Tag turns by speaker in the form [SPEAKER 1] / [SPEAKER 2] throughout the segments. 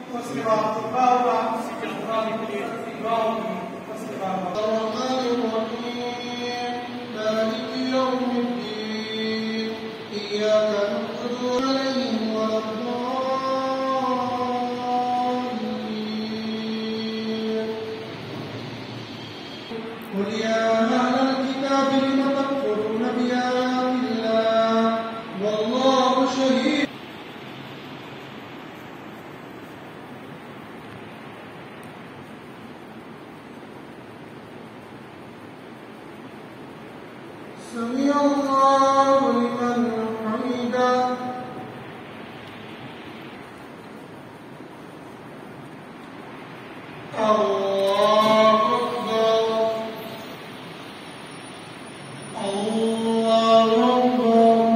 [SPEAKER 1] والصراط الباوع الرحمن الرحيم مالك يوم الدين إياك نعبد عليهم ولا الضالين قل يا أهل الكتاب لم تكفرون بآيات الله والله شهيد سمع الله لمن حمده الله أكبر الله أكبر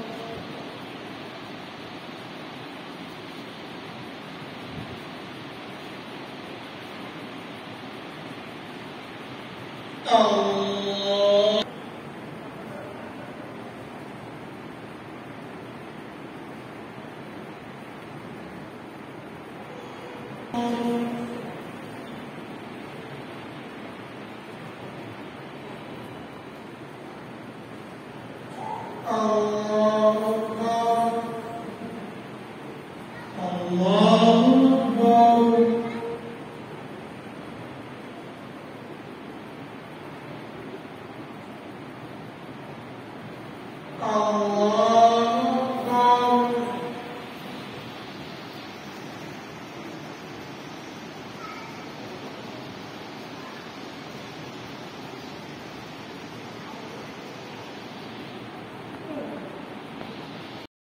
[SPEAKER 1] الله الله أكبر الله